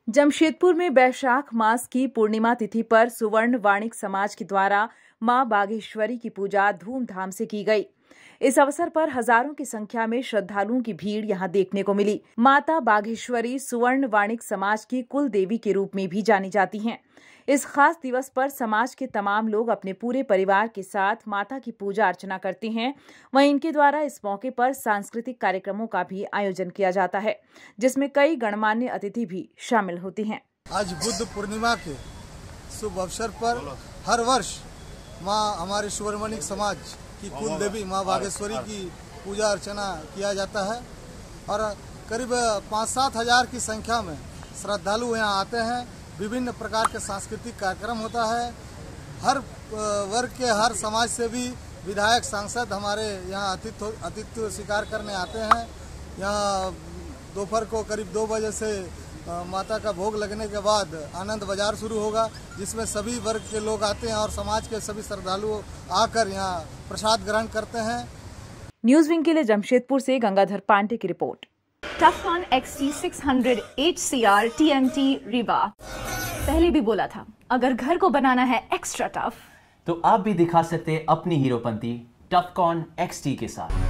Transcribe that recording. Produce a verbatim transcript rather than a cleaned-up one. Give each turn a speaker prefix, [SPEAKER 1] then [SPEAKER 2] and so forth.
[SPEAKER 1] जमशेदपुर में बैशाख मास की पूर्णिमा तिथि पर सुवर्ण वाणिक समाज के द्वारा मां बागेश्वरी की पूजा धूमधाम से की गई। इस अवसर पर हजारों की संख्या में श्रद्धालुओं की भीड़ यहां देखने को मिली। माता बागेश्वरी सुवर्ण वाणिक समाज की कुल देवी के रूप में भी जानी जाती हैं। इस खास दिवस पर समाज के तमाम लोग अपने पूरे परिवार के साथ माता की पूजा अर्चना करते हैं। वहीं इनके द्वारा इस मौके पर सांस्कृतिक कार्यक्रमों का भी आयोजन किया जाता है, जिसमें कई गणमान्य अतिथि भी शामिल होते हैं।
[SPEAKER 2] आज बुद्ध पूर्णिमा के शुभ अवसर पर हर वर्ष मां हमारे सुवर्ण वाणिक समाज की कुल देवी मां बागेश्वरी की पूजा अर्चना किया जाता है और करीब पाँच सात हजार की संख्या में श्रद्धालु यहाँ आते हैं। विभिन्न प्रकार के सांस्कृतिक कार्यक्रम होता है। हर वर्ग के हर समाज से भी विधायक सांसद हमारे यहाँ अतिथि अतिथि स्वीकार करने आते हैं। यहाँ दोपहर को करीब दो बजे से माता का भोग लगने के बाद आनंद बाजार शुरू होगा, जिसमें सभी वर्ग के लोग आते हैं और समाज के सभी श्रद्धालु आकर यहाँ प्रसाद ग्रहण करते हैं।
[SPEAKER 1] न्यूज विंग के लिए जमशेदपुर से गंगाधर पांडे की report.
[SPEAKER 3] Tufcon X T six hundred H C R T M T Rewa. पहले भी बोला था, अगर घर को बनाना है एक्स्ट्रा टफ
[SPEAKER 4] तो आप भी दिखा सकते अपनी हीरोपंती टफकॉन एक्स टी के साथ।